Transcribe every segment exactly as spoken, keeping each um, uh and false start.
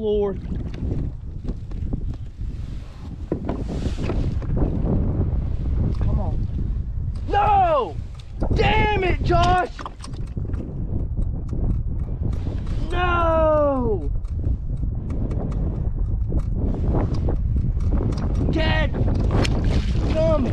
floor. Come on. No! Damn it, Josh! No! Dad! Come!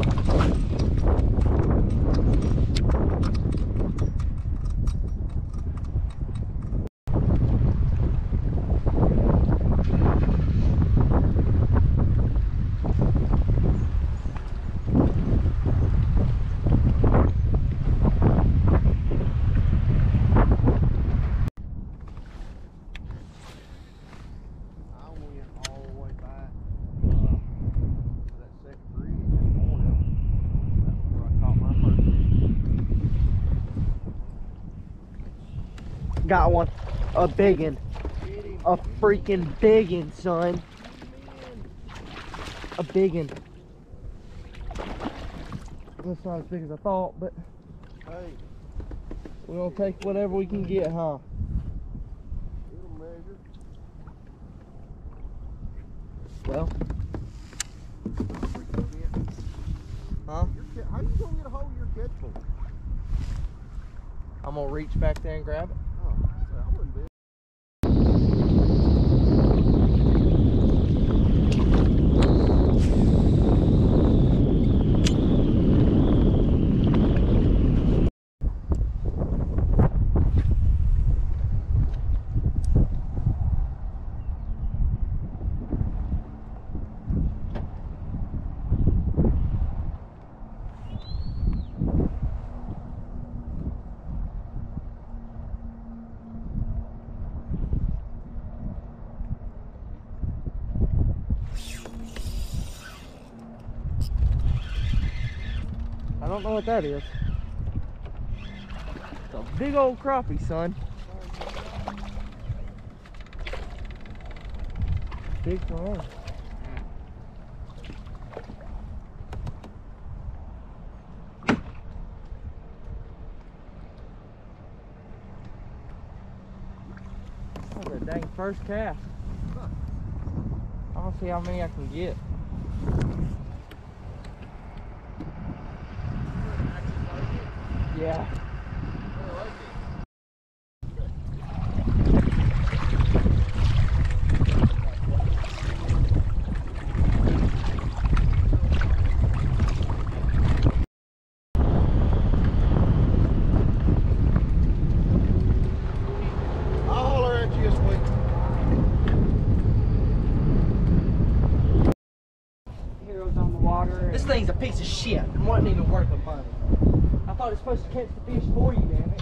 Got one. A biggin. A freaking biggin, son. A biggin. That's not as big as I thought, but hey, we're gonna take whatever we can get, huh? It'll measure. Well. Huh? How you gonna get a hold of your catch pole? I'm gonna reach back there and grab it. Oh, I wouldn't be. I don't know what that is. It's a big old crappie, son. Big one. That's a dang first cast. I'll see how many I can get. Yeah. I'll holler at you this week. Heroes on the water. This thing's a piece of shit and wasn't even worth the money. I thought it's supposed to catch the fish for you, damn it.